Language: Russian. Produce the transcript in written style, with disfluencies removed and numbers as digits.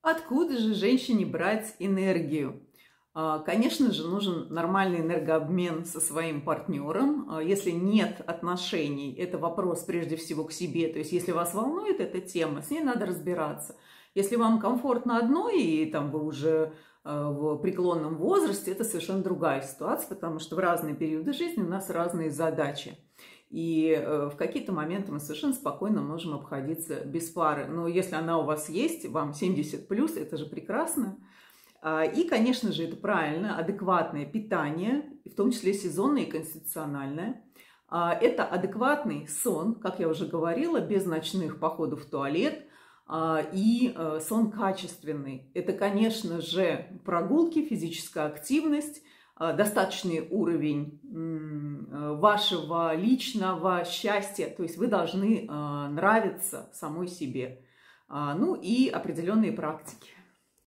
Откуда же женщине брать энергию? Конечно же, нужен нормальный энергообмен со своим партнером. Если нет отношений, это вопрос прежде всего к себе. То есть, если вас волнует эта тема, с ней надо разбираться. Если вам комфортно одной, и там вы уже в преклонном возрасте, это совершенно другая ситуация, потому что в разные периоды жизни у нас разные задачи. И в какие-то моменты мы совершенно спокойно можем обходиться без пары. Но если она у вас есть, вам 70+, это же прекрасно. И, конечно же, это правильно, адекватное питание, в том числе сезонное и конституциональное. Это адекватный сон, как я уже говорила, без ночных походов в туалет, и сон качественный. Это, конечно же, прогулки, физическая активность, достаточный уровень вашего личного счастья, то есть вы должны нравиться самой себе. Ну и определенные практики.